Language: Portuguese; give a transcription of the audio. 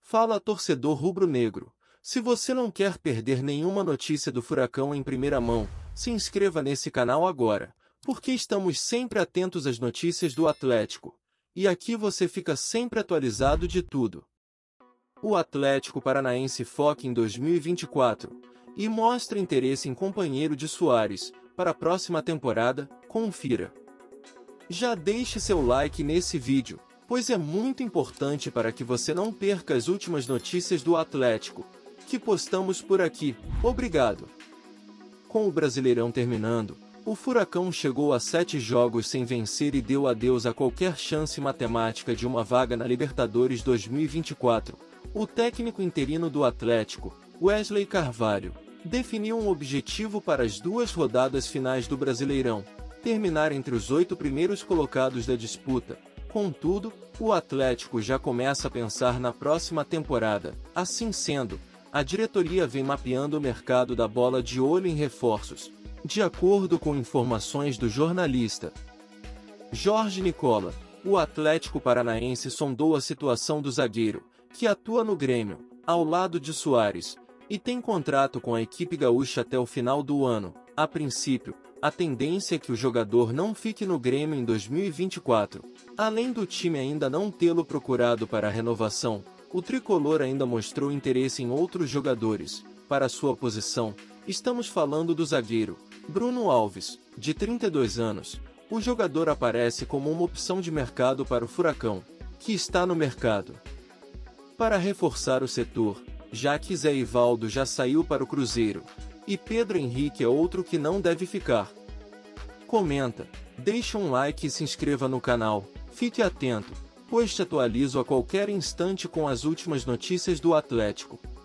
Fala, torcedor rubro-negro. Se você não quer perder nenhuma notícia do Furacão em primeira mão, se inscreva nesse canal agora, porque estamos sempre atentos às notícias do Atlético. E aqui você fica sempre atualizado de tudo. O Atlético Paranaense foca em 2024 e mostra interesse em companheiro de Soares para a próxima temporada. Confira. Já deixe seu like nesse vídeo, pois é muito importante para que você não perca as últimas notícias do Atlético que postamos por aqui. Obrigado! Com o Brasileirão terminando, o Furacão chegou a 7 jogos sem vencer e deu adeus a qualquer chance matemática de uma vaga na Libertadores 2024. O técnico interino do Atlético, Wesley Carvalho, definiu um objetivo para as 2 rodadas finais do Brasileirão: terminar entre os 8 primeiros colocados da disputa. Contudo, o Atlético já começa a pensar na próxima temporada. Assim sendo, a diretoria vem mapeando o mercado da bola de olho em reforços. De acordo com informações do jornalista Jorge Nicola, o Atlético Paranaense sondou a situação do zagueiro, que atua no Grêmio, ao lado de Soares, e tem contrato com a equipe gaúcha até o final do ano. A princípio, a tendência é que o jogador não fique no Grêmio em 2024. Além do time ainda não tê-lo procurado para a renovação, o tricolor ainda mostrou interesse em outros jogadores. Para sua posição, estamos falando do zagueiro Bruno Alves, de 32 anos. O jogador aparece como uma opção de mercado para o Furacão, que está no mercado para reforçar o setor, já que Zé Ivaldo já saiu para o Cruzeiro, e Pedro Henrique é outro que não deve ficar. Comenta, deixa um like e se inscreva no canal. Fique atento, pois te atualizo a qualquer instante com as últimas notícias do Atlético.